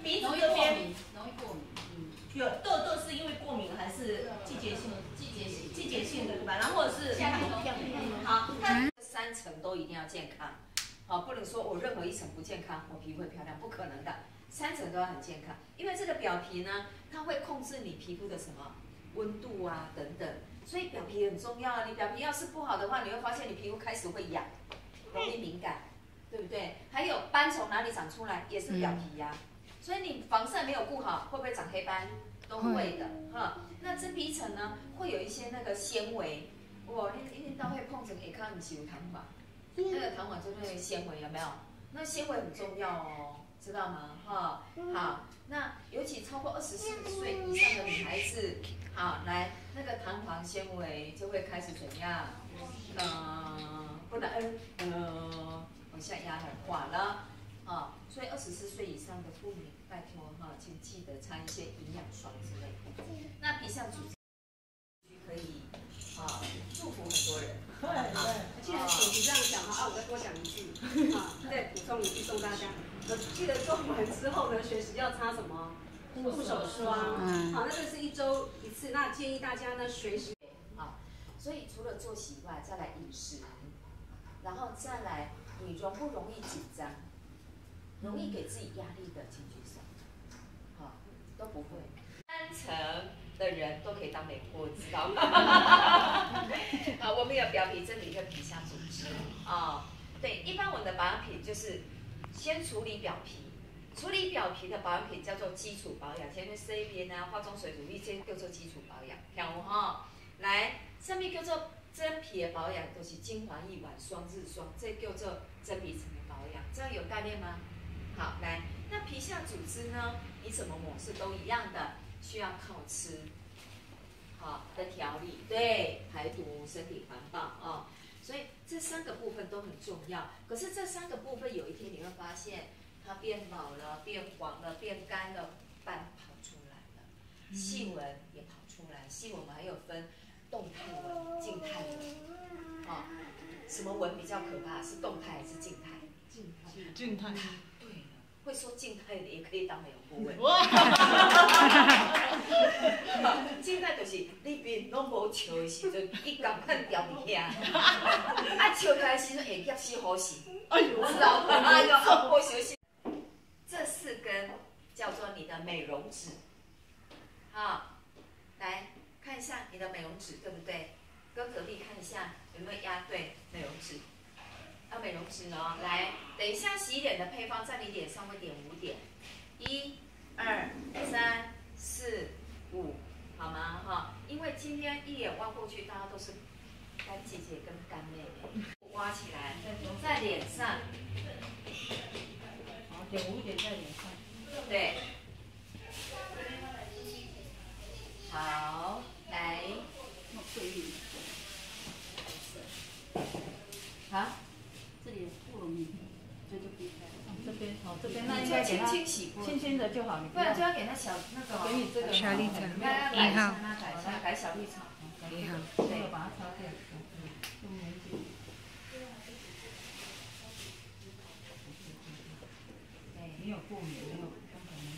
鼻子这边容易过敏。 有痘痘是因为过敏还是季节性的对吧？然后或者是夏天都好，它3层都一定要健康，好，不能说我任何一层不健康，我皮肤会漂亮，不可能的，3层都要很健康，因为这个表皮呢，它会控制你皮肤的什么温度啊等等，所以表皮很重要啊。你表皮要是不好的话，你会发现你皮肤开始会痒，容易敏感，对不对？还有斑从哪里长出来，也是表皮呀。所以你防晒没有顾好，会不会长黑斑？都会的哈。那真皮层呢，会有一些那个纤维，哇，你一定都会碰成下看不是有糖化，那个糖化就是那个纤维有没有？那纤维很重要哦，知道吗？哈，好，那尤其超过24岁以上的女孩子，好，来那个弹簧纤维就会开始怎样？不然往下压很化了。所以24岁以上的妇女，拜托哈，请记得擦一些营养霜之类的。那皮下组织可以祝福很多人。 对，既然手机这样讲我再多讲一句再补充一句送大家。记得做完之后呢，随时要擦什么护手霜。好，那这是1周1次，那建议大家呢随时。 所以除了作息以外，再来饮食，然后再来你容不容易紧张？容易给自己压力的，请举手。都不会。3层的人都可以当美婆，知道吗？我们有表皮、真皮跟皮下组织对，一般我们的保养品就是先处理表皮，处理表皮的保养品叫做基础保养，前面 C 边啊、化妆水、乳液，这叫做基础保养。听有来，上面叫做真皮的保养，就是精华液、晚霜、日霜，这叫做真皮层的保养，这样有概念吗？好，来，那皮下组织呢？你怎么抹是都一样的，需要靠吃，的调理，对，排毒、身体环保所以这3个部分都很重要。可是这3个部分有一天你会发现，它变老了、变黄了、变干了，斑跑出来了，细纹也跑出来。细纹我们还有分动态纹、静态纹什么纹比较可怕？是动态还是静态？ 静态。 对了，会说静态的也可以当美容顾问。静态就是你面拢无笑的时阵，伊赶快掉伫遐，笑开的时阵会夹死好死，知道吗？好好休息。这4根叫做你的美容纸，来看一下你的美容纸对不对？跟隔壁看一下有没有压对美容纸。美容纸哦，来，等一下洗脸的配方在你脸上会点5点，1、2、3、4、5，好吗？因为今天一眼望过去，大家都是干姐姐跟干妹妹，挖起来在脸上， 点5点在脸上， 对，好，来， 这里不容易，这就避开。 这边这边那应该给它轻轻的就好， 不然就要给它小那个给你这个小绿茶 1号，改小绿茶 1号， 对，把它擦掉。你有过敏没有？刚才没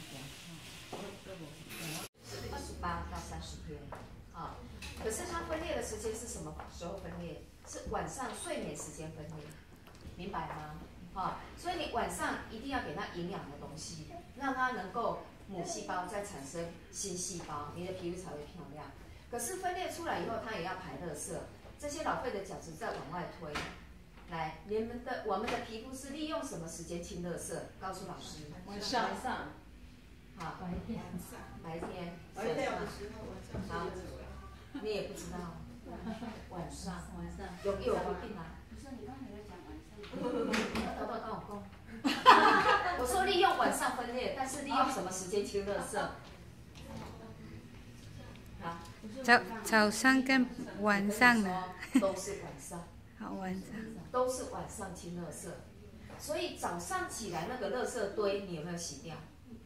讲。 28到30天可是它分裂的时间是什么时候分裂？是晚上睡眠时间分裂，明白吗？所以你晚上一定要给它营养的东西，让它能够母细胞再产生新细胞，你的皮肤才会漂亮。可是分裂出来以后，它也要排垃圾，这些老废的角质再往外推。来，我们的皮肤是利用什么时间清垃圾？告诉老师。 晚上。 好，白天的时候。好，你也不知道。晚上有规定啊。 不是，你刚才在讲晚上。 我说利用晚上分裂，但是利用什么时间清垃圾？ 早上跟晚上呢？ 都是晚上。 好，晚上。 都是晚上清垃圾，所以早上起来那个垃圾堆，你有没有洗掉？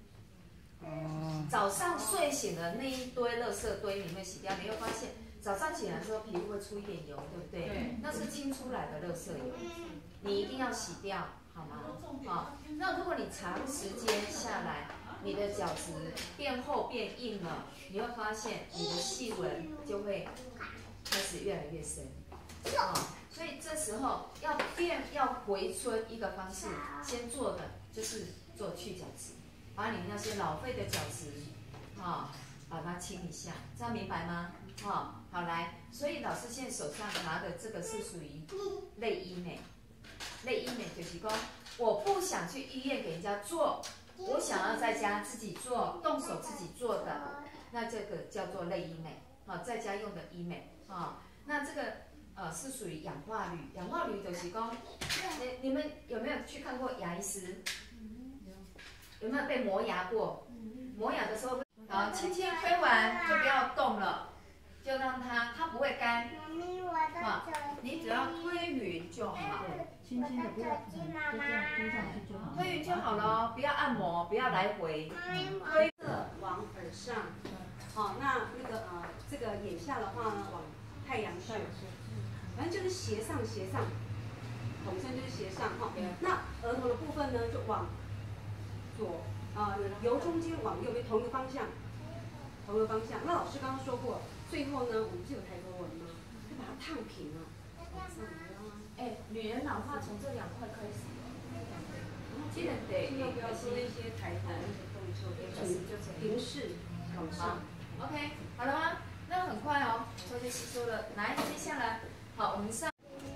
早上睡醒的那一堆垃圾堆，你有没有洗掉？你会发现早上起来的时候皮肤会出一点油，对不对？对。那是清出来的垃圾油，你一定要洗掉，好吗？那如果你长时间下来， 你的角质变厚变硬了，你会发现你的细纹就会开始越来越深。所以这时候要回春一个方式，先做的就是做去角质，把你那些老废的角质，把它清一下，这样明白吗？好来，所以老师现在手上拿的这个是属于类医美，类医美就是说，我不想去医院给人家做，我想要在家自己做，动手自己做的，那这个叫做类医美，在家用的医美，那这个。是属于氧化铝，氧化铝就是说，你们有没有去看过牙医师？有没有被磨牙过？磨牙的时候，好，轻轻推完就不要动了，就让它不会干。你只要推匀就好， 轻轻的不要，就这样推上去就好。 推匀就好了，不要按摩，不要来回。 推往耳上，那个这个眼下的话呢，往太阳穴。反正就是斜上，统称就是斜上哈。那额头的部分呢，就往左由中间往右边同一个方向，那老师刚刚说过，最后呢，我们是有抬头纹吗？就把它烫平了。 女人老化从这2块开始，记得尽量不要做那些抬头那些动作，平视往上。 OK， 好了吗？那很快哦，抽血吸收了。来，接下来。好，我们上，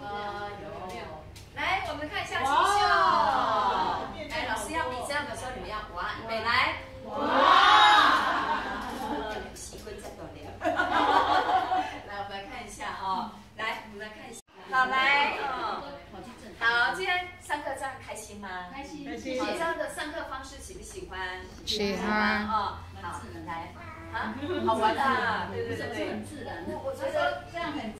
来，我们看一下气秀。来，老师要比这样的时候，你们要哇，预备来，习惯在锻炼。来，我们来看一下来，我们来看一下。好，来好，今天上课这样开心吗？ 开心。 好，这样的上课方式喜不喜欢？ 喜欢。 好，来。好玩的，对， 很自然的。